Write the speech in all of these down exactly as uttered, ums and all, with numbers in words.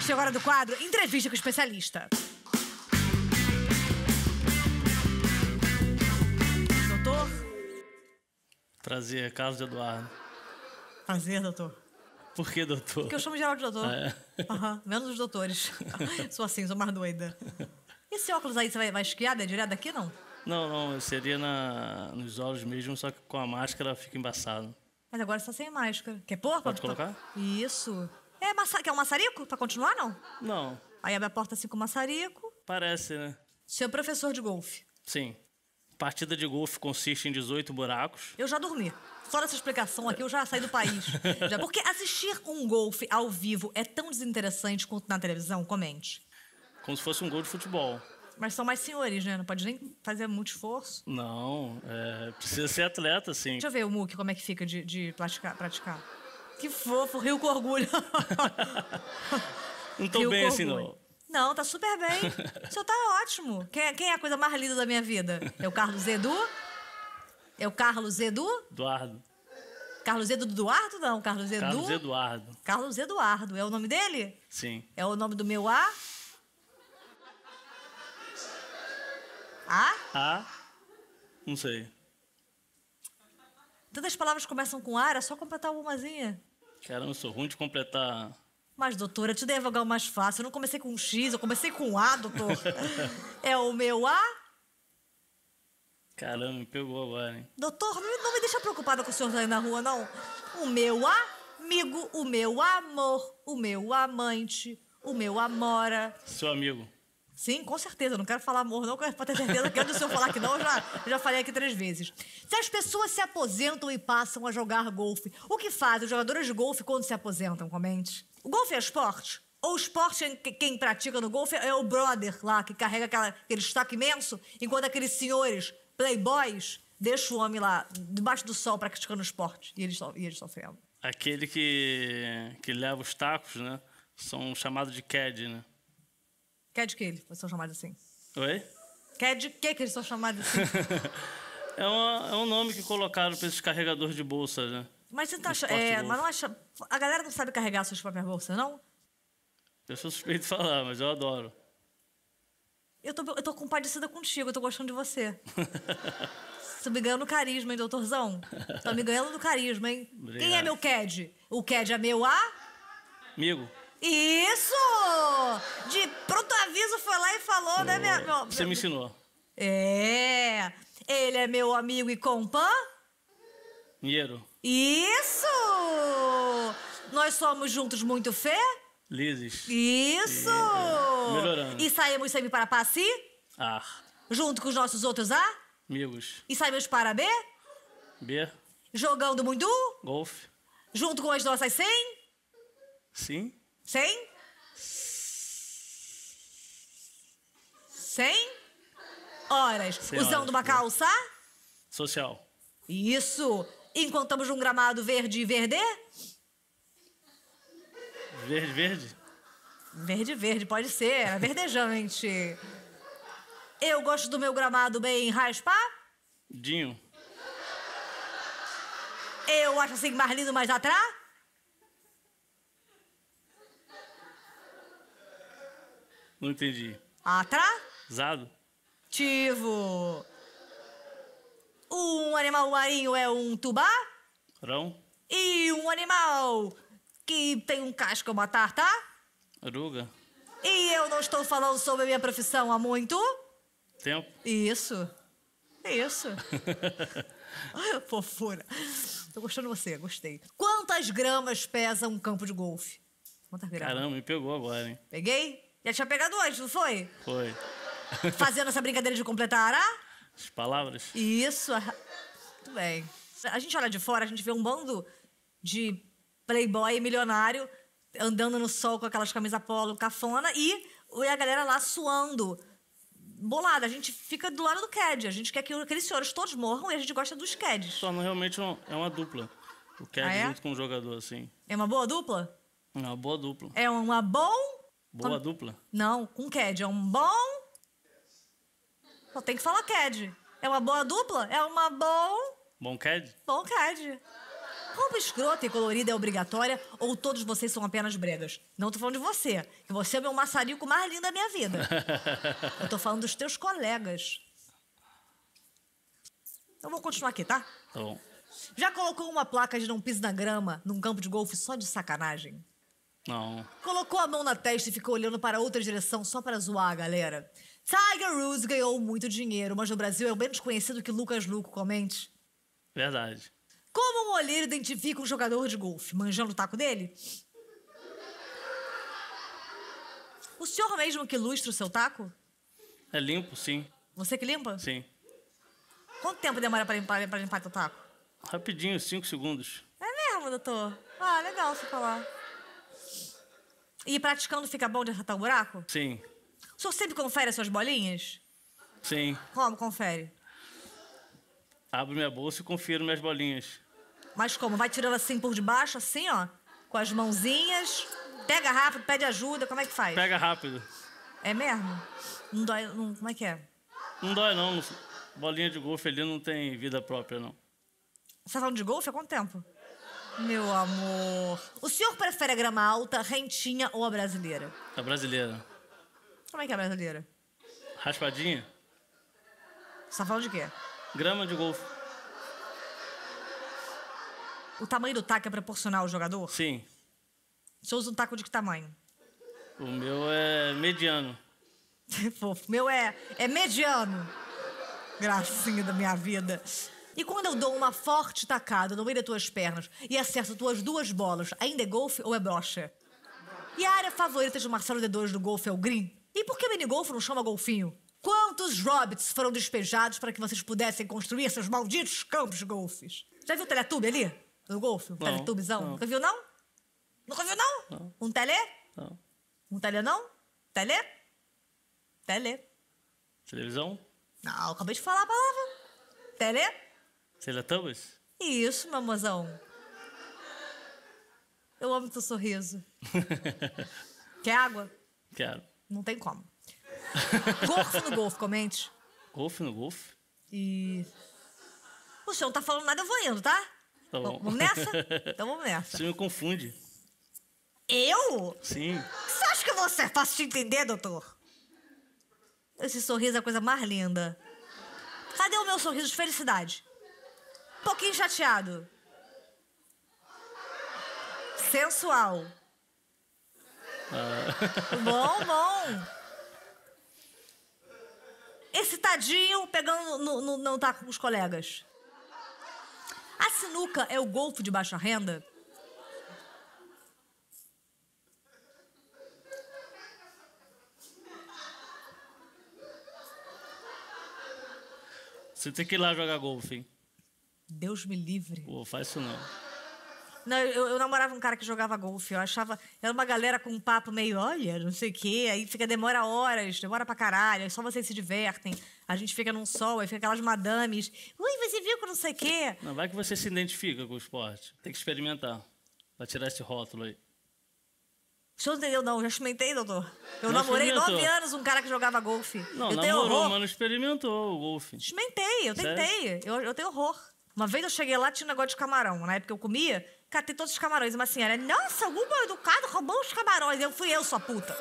parte agora do quadro Entrevista com o Especialista. Doutor? Prazer, Carlos Eduardo. Prazer, doutor. Por que, doutor? Porque eu chamo geral de doutor. Ah, é? Uhum, menos os doutores. Sou assim, sou mais doida. E esse óculos aí, você vai, vai esquiar? É direto daqui, não? Não, não, seria na, nos olhos mesmo, só que com a máscara fica embaçado. Mas agora você tá sem máscara. Quer pôr? Pode colocar? Isso. É, massa... Quer um maçarico pra continuar, não? Não, Aí abre a porta assim com o maçarico. parece, né? Seu professor de golfe. Sim. Partida de golfe consiste em dezoito buracos. Eu já dormi. Só dessa explicação aqui, eu já saí do país. Já, porque assistir um golfe ao vivo é tão desinteressante quanto na televisão? Comente. Como se fosse um gol de futebol. Mas são mais senhores, né? Não pode nem fazer muito esforço. Não, é, precisa ser atleta, sim. Deixa eu ver o Muque, como é que fica de, de praticar, praticar. Que fofo, rio com orgulho. Não tô Rio bem com assim, orgulho. não. Não, tá super bem. O senhor tá ótimo. Quem, quem é a coisa mais linda da minha vida? É o Carlos Edu? É o Carlos Edu? Eduardo. Carlos Edu do Eduardo? Não, Carlos Edu. Carlos Eduardo. Carlos Eduardo. É o nome dele? Sim. É o nome do meu A? A? A? Não sei. Tantas palavras começam com A, era só completar algumazinha. Caramba, eu sou ruim de completar. Mas, doutora, eu te dei vogal mais fácil. Eu não comecei com X, eu comecei com A, doutor. É o meu A? Caramba, me pegou agora, hein? Doutor, não, não me deixa preocupada com o senhor aí na rua, não. O meu amigo, o meu amor, o meu amante, o meu amora. Seu amigo. Sim, com certeza. Eu não quero falar amor, não, pra ter certeza que antes do senhor falar que não, eu já, eu já falei aqui três vezes. Se as pessoas se aposentam e passam a jogar golfe, o que fazem os jogadores de golfe quando se aposentam? Comente. O golfe é esporte? Ou o esporte, quem pratica no golfe é o brother lá, que carrega aquela, aquele destaque imenso, enquanto aqueles senhores playboys deixam o homem lá, debaixo do sol, praticando esporte. E eles, e eles sofrendo. Aquele que, que leva os tacos, né? São chamados de cad, né? Cad que eles são chamados assim? Oi? Cad que que eles são chamados assim? é, uma, é um nome que colocaram para esses carregadores de bolsa, né? Mas você tá No achando... esporte É, golfe. mas não acha... A galera não sabe carregar suas próprias bolsas, não? Eu sou suspeito de falar, mas eu adoro. Eu tô, eu tô compadecida contigo, eu tô gostando de você. Tô me ganhando no carisma, hein, doutorzão? Tô me ganhando no carisma, hein? Obrigado. Quem é meu Cad? O Cad é meu A? Amigo, Isso! De pronto aviso foi lá e falou, né, minha... meu- você me ensinou. É! Ele é meu amigo e compã? Dinheiro, Isso! Nós somos juntos muito fé? lises, Isso! Melhorando. E saímos sempre para Passi? ar, Junto com os nossos outros A? amigos, E saímos para B? B, Jogando muito? golfe, Junto com as nossas cem? sim, cem? cem? Horas. Cem Usando horas, uma boa. calça? social, Isso! Enquanto estamos num gramado verde e verde? verde, verde, Verde, verde, pode ser. É verdejante. Eu gosto do meu gramado bem raspar. dinho, Eu acho assim mais lindo mais atrás. não entendi. Atrás. Zado, Tivo. Um animal marinho é um tubá. rão, E um animal que tem um casco é uma tarta. aruga, E eu não estou falando sobre a minha profissão há muito. tempo, Isso. Isso. Fofura. Tô gostando de você, gostei. Quantas gramas pesa um campo de golfe? Quantas gramas? caramba, me pegou agora, hein? Peguei? Já tinha pegado antes, não foi? Foi. Fazendo essa brincadeira de completar a... As palavras, Isso. ah, Muito bem. A gente olha de fora, a gente vê um bando de playboy milionário andando no sol com aquelas camisas polo cafona e a galera lá suando. Bolada. A gente fica do lado do Cad. A gente quer que aqueles senhores todos morram e a gente gosta dos Cads. torna realmente um, é uma dupla. O cad Ah, é? junto com o jogador, assim. É uma boa dupla? É uma boa dupla. É uma bom... Boa Como- dupla. Não, com Cad. É um bom... Só tem que falar Cad. É uma boa dupla? É uma bom... Bom cad? Bom Cad. Roupa escrota e colorida é obrigatória ou todos vocês são apenas bregas? Não tô falando de você, que você é o meu maçarico mais lindo da minha vida. Eu tô falando dos teus colegas. Então vou continuar aqui, tá? Tá bom. Já colocou uma placa de não pise na grama num campo de golfe só de sacanagem? Não. Colocou a mão na testa e ficou olhando para outra direção só para zoar a galera? Tiger Woods ganhou muito dinheiro, mas no Brasil é menos conhecido que Lucas Luco, comente. Verdade. Como um olheiro identifica um jogador de golfe? Manjando o taco dele? O senhor mesmo que lustra o seu taco? É limpo, sim. Você que limpa? Sim. Quanto tempo demora para limpar, para limpar teu taco? Rapidinho, cinco segundos. É mesmo, doutor? Ah, legal você falar. E praticando fica bom de acertar o buraco? Sim. O senhor sempre confere as suas bolinhas? Sim. Como confere? Abro minha bolsa e confiro minhas bolinhas. Mas como? Vai tirando assim por debaixo, assim, ó? Com as mãozinhas? Pega rápido, pede ajuda, como é que faz? Pega rápido. É mesmo? Não dói, não, como é que é? Não dói, não. Não- Bolinha de golfe ali não tem vida própria, não. Você tá falando de golfe há quanto tempo? Meu amor. O senhor prefere a grama alta, rentinha ou a brasileira? A brasileira. Como é que é a brasileira? Raspadinha. Você tá falando de quê? Grama de golfe. O tamanho do taco é proporcional ao jogador? Sim. O senhor usa um taco de que tamanho? O meu é mediano. Fofo. O meu é, é mediano. Gracinha da minha vida. E quando eu dou uma forte tacada no meio das tuas pernas e acerto tuas duas bolas, ainda é golfe ou é brocha? E a área favorita de Marcelo D dois do golfe é o green? E por que minigolfe não chama golfinho? Quantos hobbits foram despejados para que vocês pudessem construir seus malditos campos de golfes? Já viu o Teletubby ali? No golfe? Um Não, Teletubbyzão? não. Nunca viu, não? Nunca viu, não? Não. Um tele? Não. Um tele, não? Tele? Tele. Televisão? Não, eu acabei de falar a palavra. Tele? Teletubbies? Isso, meu mozão. Eu amo teu sorriso. Quer água? Quero. Não tem como. Golfe no golfe, comente. Golfe no golfe? E... O senhor não tá falando nada, eu vou indo, tá? Tá bom. Vamos nessa? Então vamos nessa. Você me confunde. Eu? Sim. Você acha que você é fácil de entender, doutor? Esse sorriso é a coisa mais linda. Cadê o meu sorriso de felicidade? Um pouquinho chateado. Sensual. Ah. Bom, bom. Excitadinho, pegando no, no, no taco com os colegas. A sinuca é o golfe de baixa renda? Você tem que ir lá jogar golfe, hein? Deus me livre. Pô, faz isso não. Não, eu, eu namorava um cara que jogava golfe. Eu achava... Era uma galera com um papo meio, olha, não sei o quê. Aí fica, demora horas, demora pra caralho. Aí só vocês se divertem. A gente fica num sol, aí fica aquelas madames. Ui, você viu que não sei o quê. Não, vai que você se identifica com o esporte. Tem que experimentar. Pra tirar esse rótulo aí. O senhor não entendeu, não. Eu já experimentei, doutor. Eu Não namorei nove experimentou. anos um cara que jogava golfe. Não, eu tenho namorou, horror. mas não experimentou o golfe. Experimentei, eu Sério? tentei. Eu, eu tenho horror. Uma vez eu cheguei lá, tinha um negócio de camarão. Na época eu comia, catei todos os camarões. Uma senhora, nossa, o mal educado roubou os camarões. Eu fui eu, sua puta.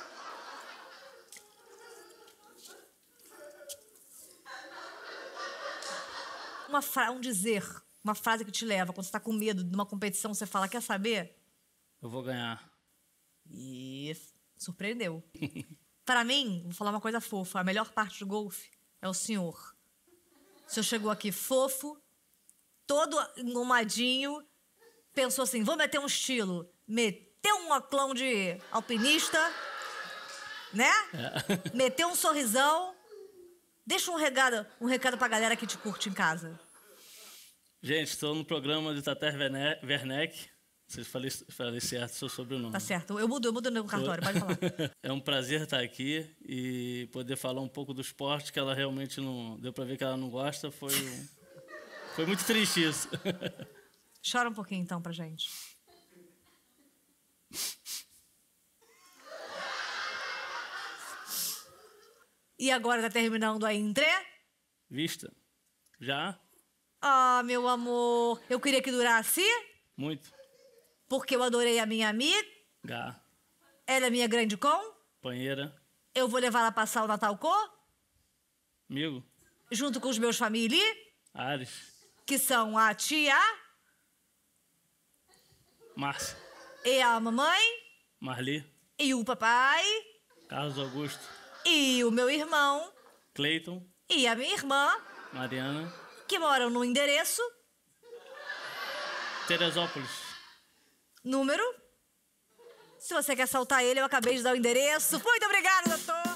Uma fra... Um dizer, uma frase que te leva, quando você tá com medo de uma competição, você fala, quer saber? Eu vou ganhar. E surpreendeu. Para mim, vou falar uma coisa fofa. A melhor parte do golfe é o senhor. O senhor chegou aqui fofo, todo engomadinho, pensou assim, vou meter um estilo. Meteu um oclão de alpinista, né? É. Meteu um sorrisão. Deixa um recado, um recado pra galera que te curte em casa. Gente, estou no programa de Tater Verne- Werneck. Vocês falei, falei certo seu sobrenome. Tá certo. Eu mudo, eu mudo no cartório, pode falar. É um prazer estar aqui e poder falar um pouco do esporte que ela realmente não... Deu pra ver que ela não gosta. Foi, um- foi muito triste isso. Chora um pouquinho, então, pra gente. E agora tá terminando a entre? Vista? Já? Ah, meu amor, eu queria que durasse Muito. Porque eu adorei a minha amiga. Gá. Ela é minha grande Panheira. Eu vou levar ela a passar o Natal com? Amigo. Junto com os meus familiares. Ares. Que são a tia. Márcia. E a mamãe. Marli. E o papai. Carlos Augusto. E o meu irmão. Cleiton. E a minha irmã. Mariana. Que moram no endereço. Teresópolis. Número. Se você quer saltar ele, eu acabei de dar o endereço. Muito obrigada, doutor!